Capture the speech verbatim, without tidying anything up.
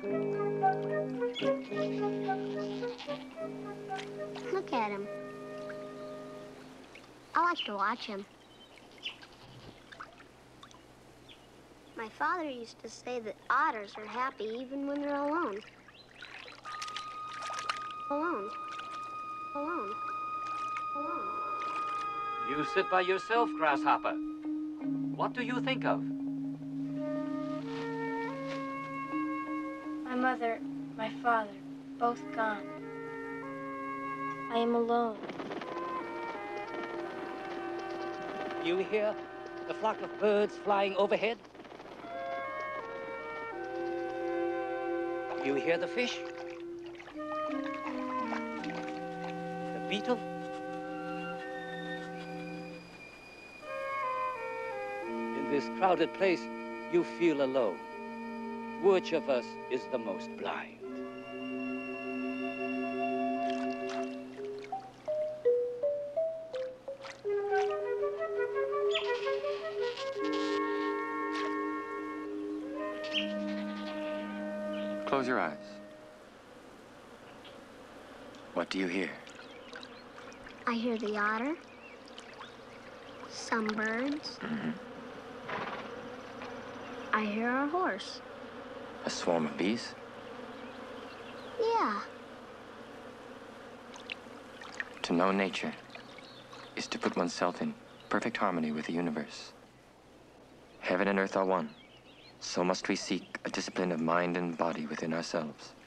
Look at him. I like to watch him. My father used to say that otters are happy even when they're alone. Alone. Alone. Alone. You sit by yourself, Grasshopper. What do you think of? My mother, my father, both gone. I am alone. You hear the flock of birds flying overhead? You hear the fish? The beetle? In this crowded place, you feel alone. Which of us is the most blind? Close your eyes. What do you hear? I hear the otter, some birds. Mm-hmm. I hear our horse. A swarm of bees? Yeah. To know nature is to put oneself in perfect harmony with the universe. Heaven and earth are one, so must we seek a discipline of mind and body within ourselves.